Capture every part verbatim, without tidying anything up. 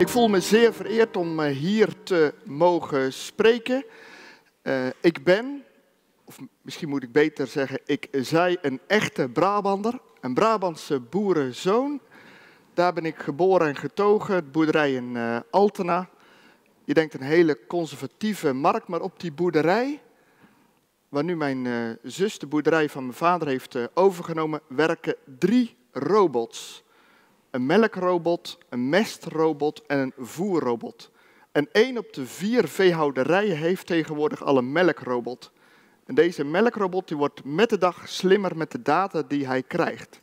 Ik voel me zeer vereerd om hier te mogen spreken. Uh, ik ben, of misschien moet ik beter zeggen, ik zij een echte Brabander, een Brabantse boerenzoon. Daar ben ik geboren en getogen, de boerderij in uh, Altena. Je denkt een hele conservatieve markt, maar op die boerderij, waar nu mijn uh, zus de boerderij van mijn vader heeft uh, overgenomen, werken drie robots. Een melkrobot, een mestrobot en een voerrobot. En één op de vier veehouderijen heeft tegenwoordig al een melkrobot. En deze melkrobot die wordt met de dag slimmer met de data die hij krijgt.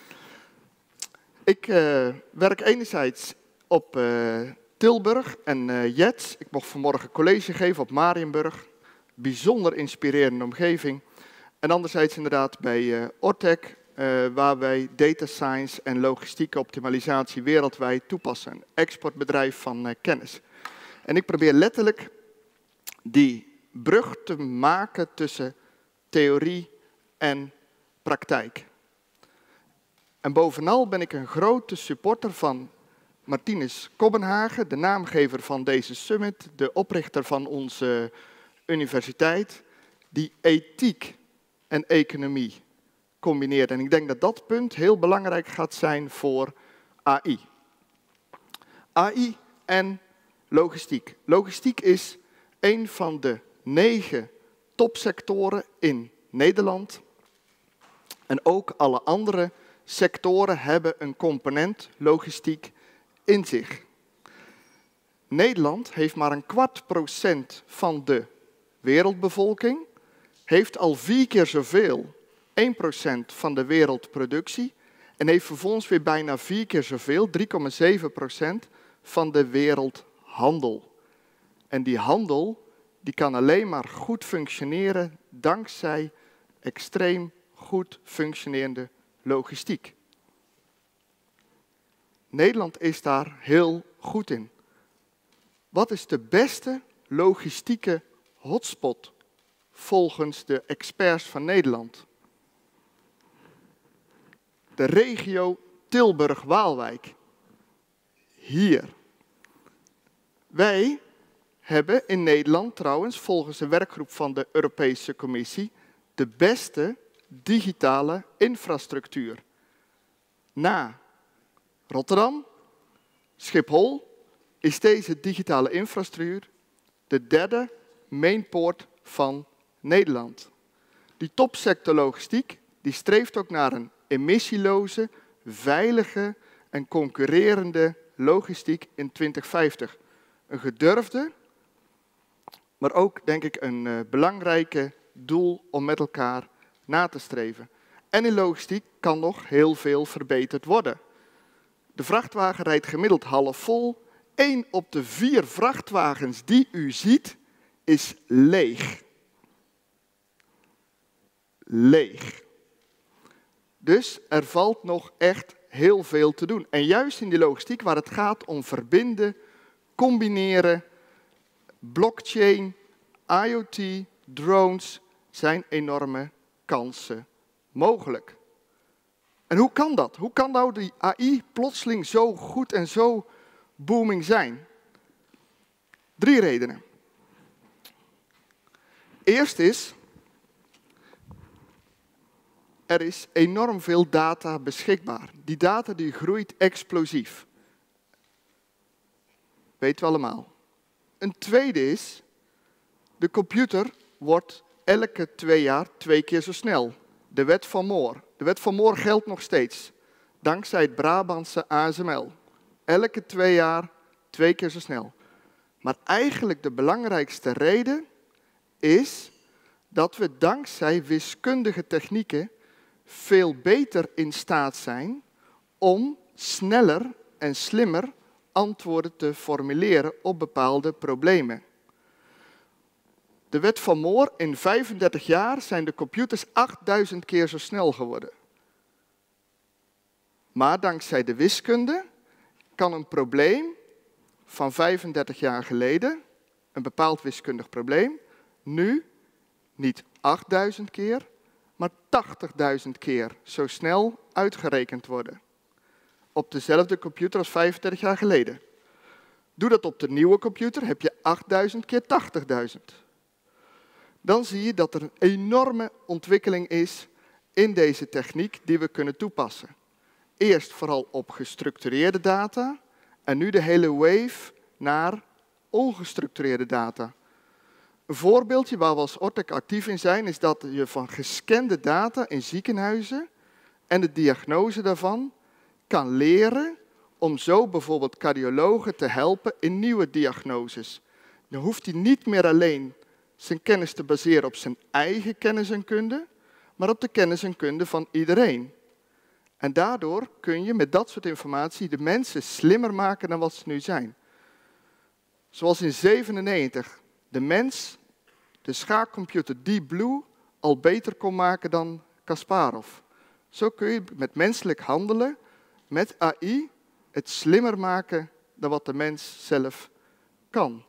Ik uh, werk enerzijds op uh, Tilburg en uh, Jets. Ik mocht vanmorgen college geven op Mariënburg. Bijzonder inspirerende omgeving. En anderzijds inderdaad bij uh, Ortec. Uh, waar wij data science en logistieke optimalisatie wereldwijd toepassen. Een exportbedrijf van uh, kennis. En ik probeer letterlijk die brug te maken tussen theorie en praktijk. En bovenal ben ik een grote supporter van Martinus Kobbenhagen, de naamgever van deze summit, de oprichter van onze universiteit, die ethiek en economie combineert. En ik denk dat dat punt heel belangrijk gaat zijn voor A I. A I en logistiek. Logistiek is een van de negen topsectoren in Nederland. En ook alle andere sectoren hebben een component logistiek in zich. Nederland heeft maar een kwart procent van de wereldbevolking, heeft al vier keer zoveel één procent van de wereldproductie en heeft vervolgens weer bijna vier keer zoveel, drie komma zeven procent van de wereldhandel. En die handel die kan alleen maar goed functioneren dankzij extreem goed functionerende logistiek. Nederland is daar heel goed in. Wat is de beste logistieke hotspot volgens de experts van Nederland? De regio Tilburg-Waalwijk. Hier. Wij hebben in Nederland trouwens, volgens de werkgroep van de Europese Commissie, de beste digitale infrastructuur. Na Rotterdam, Schiphol, is deze digitale infrastructuur de derde mainpoort van Nederland. Die topsector logistiek, die streeft ook naar een emissieloze, veilige en concurrerende logistiek in twintig vijftig. Een gedurfde, maar ook denk ik een uh, belangrijke doel om met elkaar na te streven. En in logistiek kan nog heel veel verbeterd worden. De vrachtwagen rijdt gemiddeld half vol. Eén op de vier vrachtwagens die u ziet is leeg. Leeg. Dus er valt nog echt heel veel te doen. En juist in die logistiek waar het gaat om verbinden, combineren, blockchain, IoT, drones, zijn enorme kansen mogelijk. En hoe kan dat? Hoe kan nou die A I plotseling zo goed en zo booming zijn? Drie redenen. Eerst is, er is enorm veel data beschikbaar. Die data die groeit explosief. Weten we allemaal. Een tweede is, de computer wordt elke twee jaar twee keer zo snel. De wet van Moore. De wet van Moore geldt nog steeds. Dankzij het Brabantse A S M L. Elke twee jaar twee keer zo snel. Maar eigenlijk de belangrijkste reden is dat we dankzij wiskundige technieken veel beter in staat zijn om sneller en slimmer antwoorden te formuleren op bepaalde problemen. De wet van Moore, in vijfendertig jaar zijn de computers achtduizend keer zo snel geworden. Maar dankzij de wiskunde kan een probleem van vijfendertig jaar geleden, een bepaald wiskundig probleem, nu niet achtduizend keer, maar tachtigduizend keer zo snel uitgerekend worden. Op dezelfde computer als vijfendertig jaar geleden. Doe dat op de nieuwe computer, heb je achtduizend keer tachtigduizend. Dan zie je dat er een enorme ontwikkeling is in deze techniek die we kunnen toepassen. Eerst vooral op gestructureerde data en nu de hele wave naar ongestructureerde data. Een voorbeeldje waar we als Ortec actief in zijn is dat je van gescande data in ziekenhuizen en de diagnose daarvan kan leren om zo bijvoorbeeld cardiologen te helpen in nieuwe diagnoses. Dan hoeft hij niet meer alleen zijn kennis te baseren op zijn eigen kennis en kunde, maar op de kennis en kunde van iedereen. En daardoor kun je met dat soort informatie de mensen slimmer maken dan wat ze nu zijn. Zoals in zevenennegentig de mens de schaakcomputer Deep Blue al beter kon maken dan Kasparov. Zo kun je met menselijk handelen, met A I, het slimmer maken dan wat de mens zelf kan.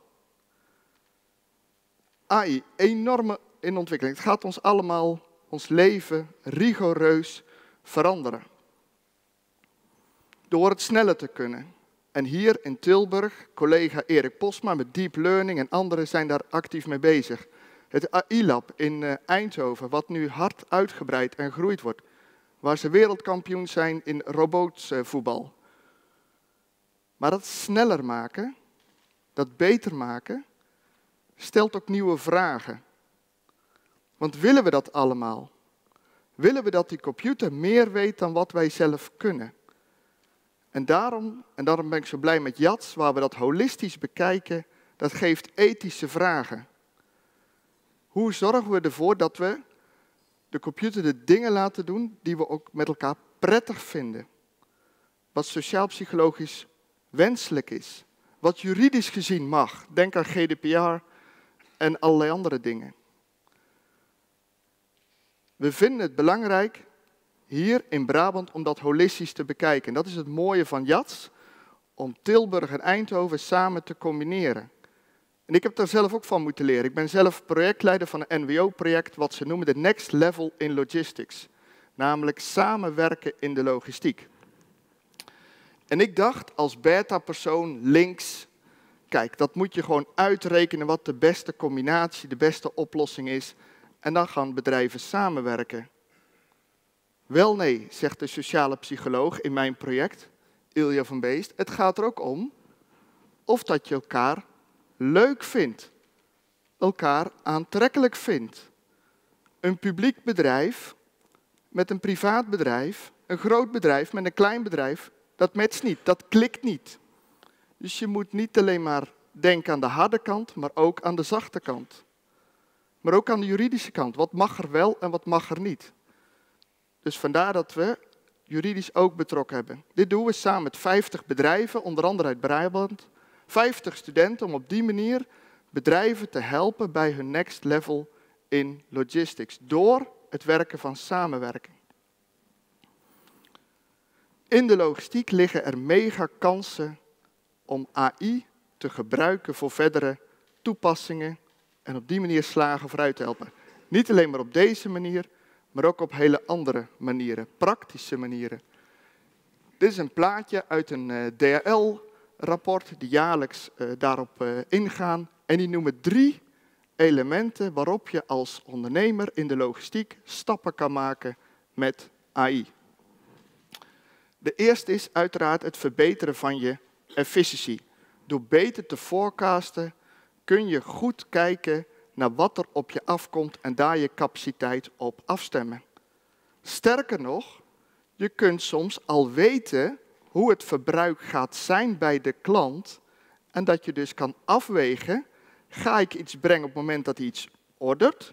A I, enorme in ontwikkeling. Het gaat ons allemaal, ons leven, rigoureus veranderen. Door het sneller te kunnen. En hier in Tilburg, collega Erik Posma met Deep Learning en anderen zijn daar actief mee bezig. Het A I-lab in Eindhoven, wat nu hard uitgebreid en groeit wordt. Waar ze wereldkampioen zijn in robotsvoetbal. Maar dat sneller maken, dat beter maken, stelt ook nieuwe vragen. Want willen we dat allemaal? Willen we dat die computer meer weet dan wat wij zelf kunnen? En daarom, en daarom ben ik zo blij met Jats, waar we dat holistisch bekijken, dat geeft ethische vragen. Hoe zorgen we ervoor dat we de computer de dingen laten doen die we ook met elkaar prettig vinden? Wat sociaal-psychologisch wenselijk is. Wat juridisch gezien mag. Denk aan G D P R en allerlei andere dingen. We vinden het belangrijk hier in Brabant om dat holistisch te bekijken. En dat is het mooie van Jats, om Tilburg en Eindhoven samen te combineren. En ik heb daar zelf ook van moeten leren. Ik ben zelf projectleider van een N W O-project wat ze noemen de Next Level in Logistics. Namelijk samenwerken in de logistiek. En ik dacht als beta-persoon links, kijk, dat moet je gewoon uitrekenen wat de beste combinatie, de beste oplossing is. En dan gaan bedrijven samenwerken. Wel nee, zegt de sociale psycholoog in mijn project, Ilja van Beest. Het gaat er ook om of dat je elkaar leuk vindt. Elkaar aantrekkelijk vindt. Een publiek bedrijf met een privaat bedrijf, een groot bedrijf met een klein bedrijf, dat matcht niet, dat klikt niet. Dus je moet niet alleen maar denken aan de harde kant, maar ook aan de zachte kant. Maar ook aan de juridische kant. Wat mag er wel en wat mag er niet? Dus vandaar dat we juridisch ook betrokken hebben. Dit doen we samen met vijftig bedrijven, onder andere uit Brabant. vijftig studenten om op die manier bedrijven te helpen bij hun next level in logistics. Door het werken van samenwerking. In de logistiek liggen er mega kansen om A I te gebruiken voor verdere toepassingen en op die manier slagen vooruit te helpen. Niet alleen maar op deze manier, maar ook op hele andere manieren, praktische manieren. Dit is een plaatje uit een uh, D H L-rapport die jaarlijks uh, daarop uh, ingaan. En die noemen drie elementen waarop je als ondernemer in de logistiek stappen kan maken met A I. De eerste is uiteraard het verbeteren van je efficiëntie. Door beter te forecasten kun je goed kijken naar wat er op je afkomt en daar je capaciteit op afstemmen. Sterker nog, je kunt soms al weten hoe het verbruik gaat zijn bij de klant en dat je dus kan afwegen, ga ik iets brengen op het moment dat hij iets ordert?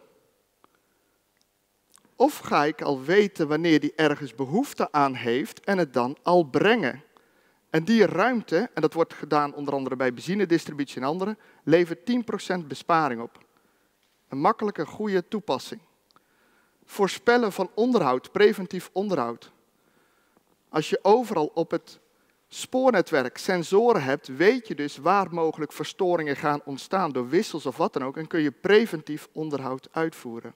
Of ga ik al weten wanneer hij ergens behoefte aan heeft en het dan al brengen? En die ruimte, en dat wordt gedaan onder andere bij benzinedistributie en andere, levert tien procent besparing op. Een makkelijke, goede toepassing. Voorspellen van onderhoud, preventief onderhoud. Als je overal op het spoornetwerk sensoren hebt, weet je dus waar mogelijk verstoringen gaan ontstaan door wissels of wat dan ook en kun je preventief onderhoud uitvoeren.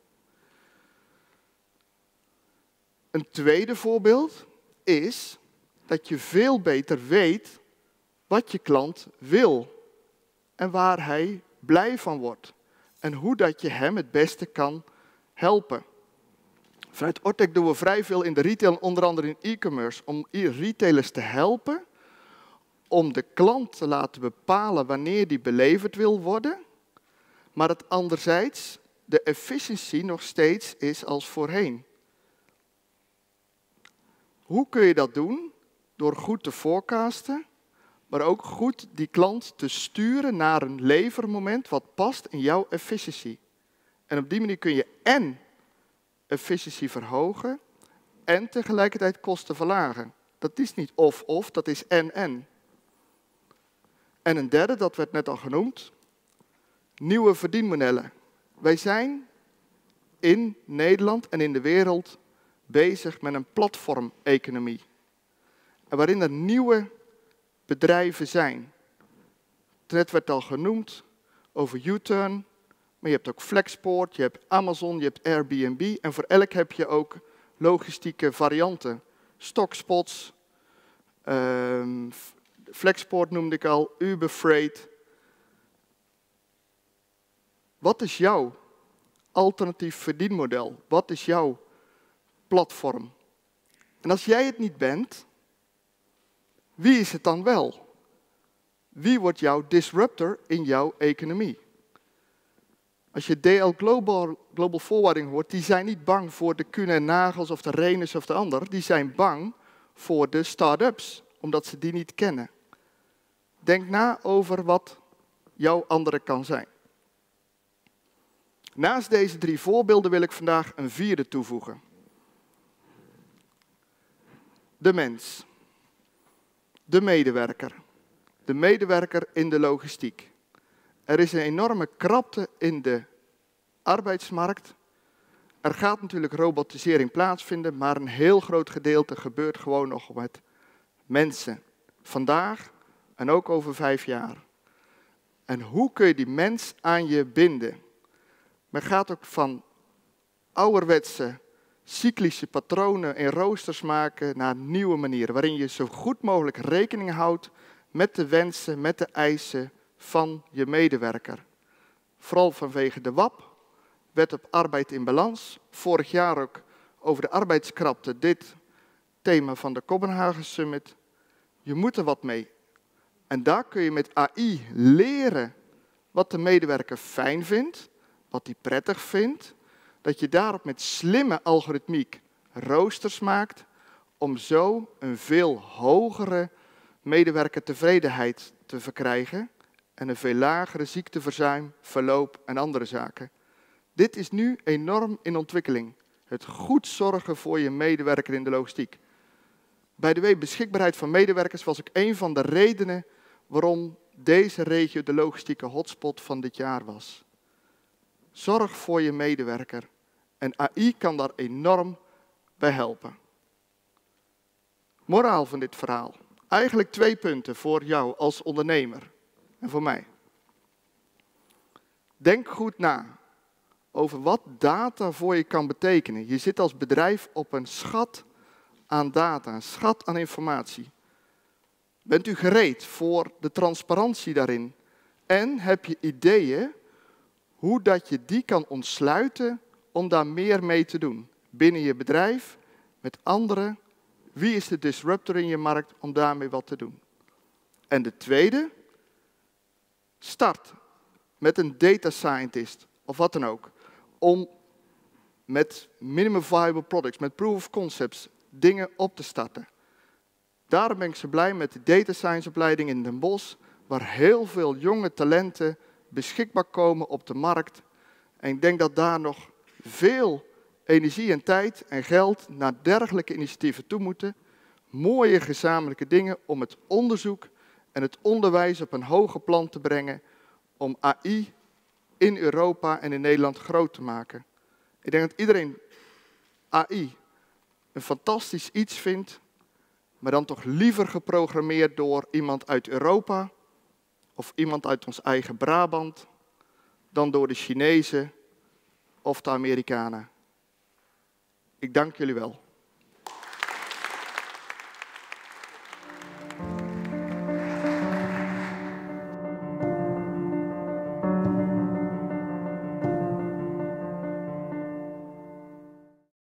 Een tweede voorbeeld is dat je veel beter weet wat je klant wil. en waar hij blij van wordt. En hoe dat je hem het beste kan helpen. Vanuit Ortec doen we vrij veel in de retail, onder andere in e-commerce, om retailers te helpen om de klant te laten bepalen wanneer die beleverd wil worden, maar dat anderzijds de efficiëntie nog steeds is als voorheen. Hoe kun je dat doen? Door goed te forecasten, maar ook goed die klant te sturen naar een levermoment wat past in jouw efficiëntie. En op die manier kun je en efficiëntie verhogen en tegelijkertijd kosten verlagen. Dat is niet of-of, dat is en-en. En een derde, dat werd net al genoemd, nieuwe verdienmodellen. Wij zijn in Nederland en in de wereld bezig met een platformeconomie. En waarin er nieuwe bedrijven zijn. Net werd al genoemd over U-turn, maar je hebt ook Flexport, je hebt Amazon, je hebt Airbnb. En voor elk heb je ook logistieke varianten. Stockspots, um, Flexport noemde ik al, Uber Freight. Wat is jouw alternatief verdienmodel? Wat is jouw platform? En als jij het niet bent, wie is het dan wel? Wie wordt jouw disruptor in jouw economie? Als je D L Global, Global Forwarding hoort, die zijn niet bang voor de Kuehne en Nagels of de Rhenus of de ander. Die zijn bang voor de start-ups, omdat ze die niet kennen. Denk na over wat jouw andere kan zijn. Naast deze drie voorbeelden wil ik vandaag een vierde toevoegen. De mens. De medewerker. De medewerker in de logistiek. Er is een enorme krapte in de arbeidsmarkt. Er gaat natuurlijk robotisering plaatsvinden, maar een heel groot gedeelte gebeurt gewoon nog met mensen. Vandaag en ook over vijf jaar. En hoe kun je die mens aan je binden? Men gaat ook van ouderwetse, cyclische patronen en roosters maken naar nieuwe manieren, waarin je zo goed mogelijk rekening houdt met de wensen, met de eisen van je medewerker. Vooral vanwege de W A P, Wet op Arbeid in Balans. Vorig jaar ook over de arbeidskrapte, dit thema van de Kopenhagen Summit. Je moet er wat mee. En daar kun je met A I leren wat de medewerker fijn vindt, wat hij prettig vindt. Dat je daarop met slimme algoritmiek roosters maakt om zo een veel hogere medewerkertevredenheid te verkrijgen en een veel lagere ziekteverzuim, verloop en andere zaken. Dit is nu enorm in ontwikkeling. Het goed zorgen voor je medewerker in de logistiek. Bij de beschikbaarheid van medewerkers was ook een van de redenen waarom deze regio de logistieke hotspot van dit jaar was. Zorg voor je medewerker. En A I kan daar enorm bij helpen. Moraal van dit verhaal. Eigenlijk twee punten voor jou als ondernemer en voor mij. Denk goed na over wat data voor je kan betekenen. Je zit als bedrijf op een schat aan data, een schat aan informatie. Bent u gereed voor de transparantie daarin? En heb je ideeën hoe dat je die kan ontsluiten om daar meer mee te doen? Binnen je bedrijf, met anderen. Wie is de disruptor in je markt om daarmee wat te doen? En de tweede, start met een data scientist of wat dan ook. Om met minimum viable products, met proof of concepts, dingen op te starten. Daarom ben ik zo blij met de data science opleiding in Den Bosch, waar heel veel jonge talenten beschikbaar komen op de markt. En ik denk dat daar nog veel energie en tijd en geld naar dergelijke initiatieven toe moeten. Mooie gezamenlijke dingen om het onderzoek en het onderwijs op een hoger plan te brengen om A I in Europa en in Nederland groot te maken. Ik denk dat iedereen A I een fantastisch iets vindt, maar dan toch liever geprogrammeerd door iemand uit Europa of iemand uit ons eigen Brabant dan door de Chinezen of de Amerikanen. Ik dank jullie wel.